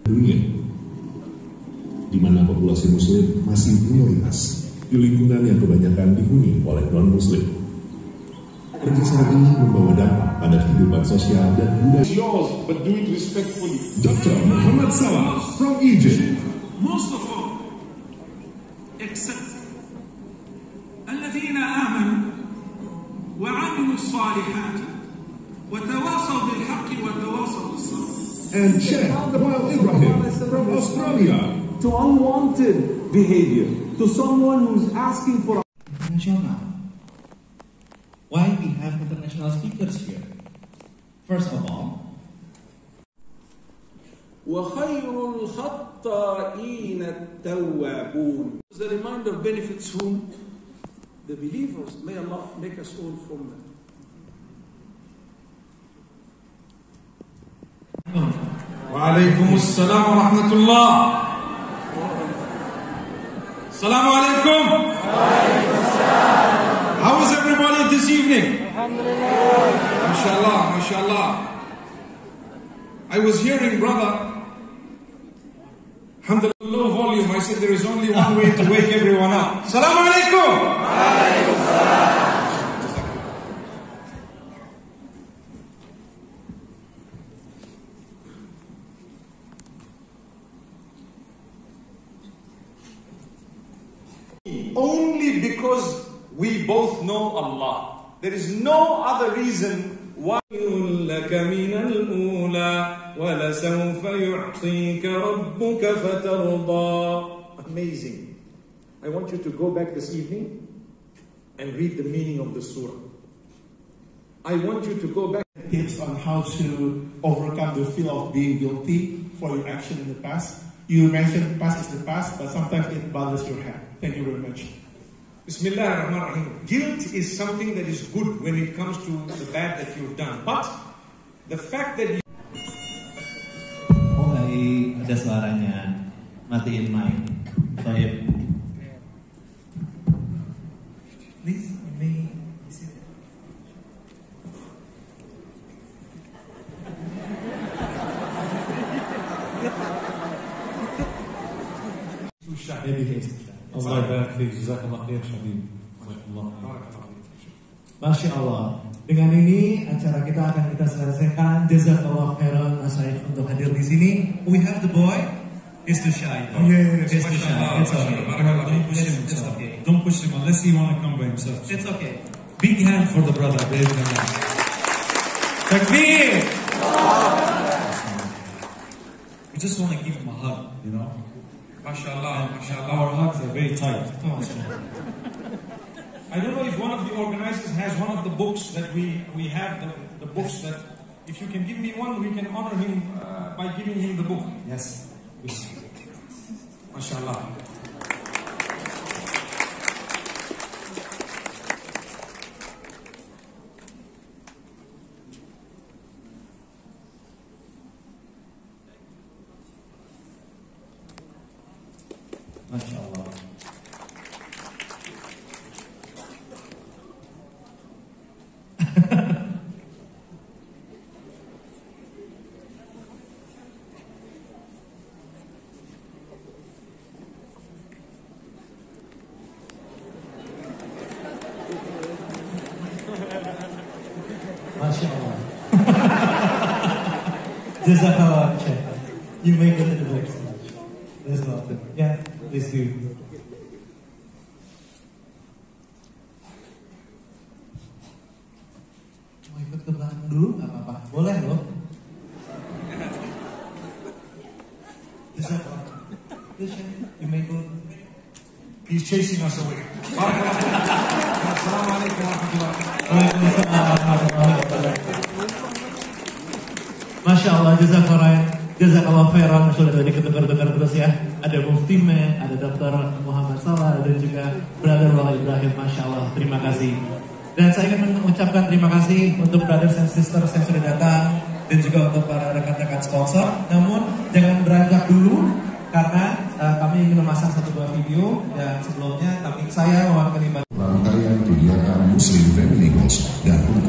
dunia, di mana populasi muslim masih minoritas di lingkungan yang kebanyakan dihuni oleh non-muslim. Pergeseran ini membawa dampak pada kehidupan sosial dan budaya. Yours, but do it respectfully. Dr. Muhammad Salah from Egypt. Most of all, except الذين آمنوا وعملوا الصالحات وتواصوا بالحق وتواصوا بالصبر. And Sheikh Wael Ibrahim from Australia. To unwanted behavior, to someone who's asking for international. Why we have international speakers here? First of all, وَخَيْرُ الْخَطَّائِينَ التَّوَّابُونَ. The reminder benefits whom? The believers. May Allah make us all from them. Waalaikumsalam warahmatullah. Assalamu alaikum. How is everybody this evening? Alhamdulillah. MashaAllah, MashaAllah. I was hearing, brother, alhamdulillah, low volume. I said there is only one way to wake everyone up. Assalamu alaikum. Only because we both know Allah. There is no other reason why. لك من الأولى ولسوف يعطيك ربك فترضى. Amazing. I want you to go back this evening and read the meaning of the surah. I want you to go back. Tips on how to overcome the feel of being guilty for your action in the past. You mentioned past is the past, but sometimes it bothers your head. Thank you very much. Bismillahirrahmanirrahim. Guilt is something that is good when it comes to the bad that you've done. But the fact that you... oh baik, ada suaranya. Matiin mic. Baik. Please, may sit. Allah barik fiik, jazakallah khair Habib. Masya Allah. Dengan ini acara kita akan kita selesaikan. Jazakallah khairan Asyaikh untuk hadir di sini. We have the boy. He's too shy. Oh, yes, He's too shy. It's okay. Don't push him. It's okay. Don't push him unless he want to come by himself. It's okay. Big hand for the brother. Takbir! We just want to give him a hug, you know. MashaAllah, MashaAllah. Our hugs are very tight. I don't know if one of the organizers has one of the books that we have, the books that, if you can give me one, we can honor him by giving him the book. Yes. MashaAllah. Masya Allah. Masya Allah. Jazakallah Sheikh. You may go to the next stage. There's nothing. Yeah, please do. Mau ikut ke belakang dulu? Gak apa-apa. Boleh loh. Jazakallah. You may go. He's chasing us away. Assalamualaikum warahmatullahi Masya Allah, jazakallah khairan. Sudah tadi kedengar-dengar terus ya. Ada Mufti Men, ada Dr. Muhammad Salah, dan juga Brother Wael Ibrahim. Masya Allah, terima kasih. Dan saya ingin mengucapkan terima kasih untuk brothers and sisters yang sudah datang, dan juga untuk para rekan-rekan sponsor. Namun jangan beranjak dulu, karena kami ingin memasang satu buah video. Dan sebelumnya saya mewakili rangkaian kegiatan Muslim Family Goals dan